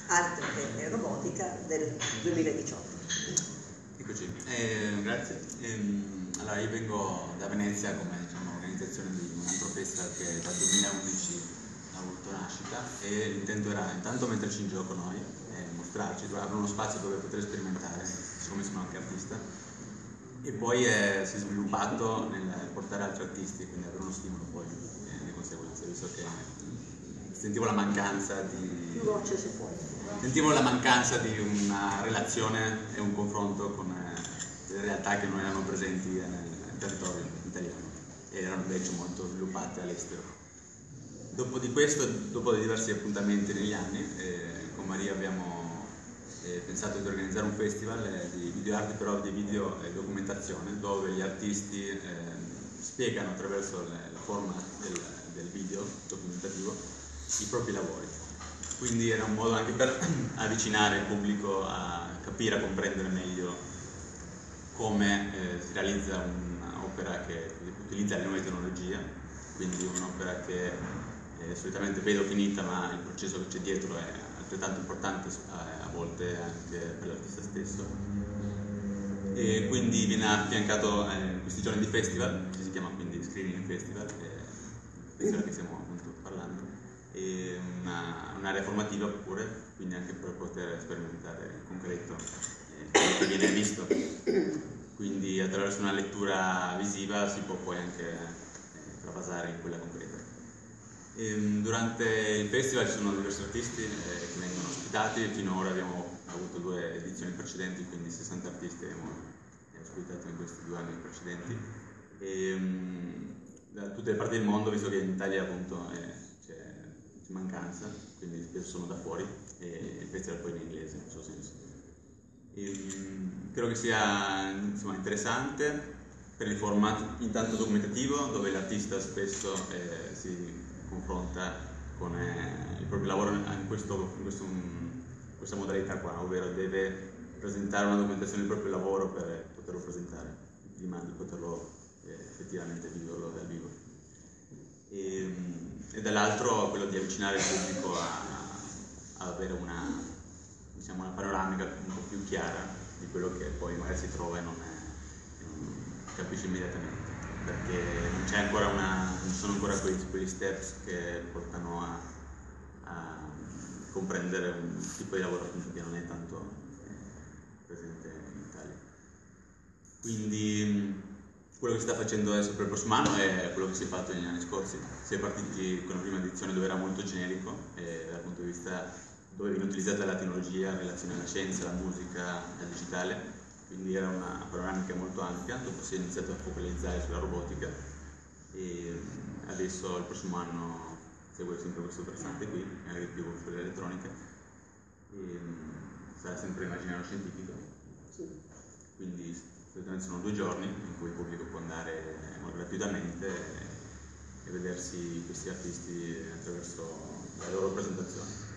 Arte e Robotica del 2018. Eccoci, grazie. Allora, io vengo da Venezia come organizzazione di un altro festival che dal 2011 ha avuto nascita, e l'intento era intanto metterci in gioco noi e mostrarci, avere uno spazio dove poter sperimentare, siccome sono anche artista, e poi si è sviluppato nel portare altri artisti, quindi avere uno stimolo poi di conseguenza, visto che sentivo la mancanza di una relazione e un confronto con le realtà che non erano presenti nel territorio italiano e erano invece molto sviluppate all'estero. Dopo di questo, dopo diversi appuntamenti negli anni, con Maria abbiamo pensato di organizzare un festival di videoarte, però di video documentazione, dove gli artisti spiegano attraverso il format del video documentativo i propri lavori. Quindi era un modo anche per avvicinare il pubblico a capire, a comprendere meglio come si realizza un'opera che utilizza le nuove tecnologie, quindi un'opera che solitamente vedo finita, ma il processo che c'è dietro è altrettanto importante a volte anche per l'artista stesso. E quindi viene affiancato in questi giorni di festival, che si chiama quindi Screening Festival, che è il festival che stiamo appunto parlando, e un'area formativa pure, quindi anche per poter sperimentare in concreto quello che viene visto. Quindi attraverso una lettura visiva si può poi anche travasare in quella concreta. Durante il festival ci sono diversi artisti che vengono ospitati. Finora abbiamo avuto 2 edizioni precedenti, quindi 60 artisti abbiamo ospitato in questi 2 anni precedenti, da tutte le parti del mondo, visto che in Italia appunto c'è mancanza, quindi spesso sono da fuori, e il festival poi in inglese in questo senso. Credo che sia interessante per il format intanto documentativo, dove l'artista spesso si confronta con il proprio lavoro in questa modalità qua, ovvero deve presentare una documentazione del proprio lavoro per poterlo presentare, prima di poterlo effettivamente viverlo dal vivo. E dall'altro quello di avvicinare il pubblico a avere una panoramica un po' più chiara di quello che poi magari si trova e non capisce immediatamente, perché non ci sono ancora quegli steps che portano a comprendere un tipo di lavoro che non è tanto presente in Italia. Quindi quello che si sta facendo adesso per il prossimo anno è quello che si è fatto negli anni scorsi. Si è partiti con la prima edizione dove era molto generico, dal punto di vista dove viene utilizzata la tecnologia in relazione alla scienza, alla musica, al digitale, quindi era una panoramica molto ampia. Dopo si è iniziato a focalizzare sulla robotica, e adesso il prossimo anno segue sempre questo versante qui, magari più sull'elettronica, e sarà sempre immaginario scientifico. Quindi solitamente sono 2 giorni in cui il pubblico può andare gratuitamente e vedersi questi artisti attraverso la loro presentazione.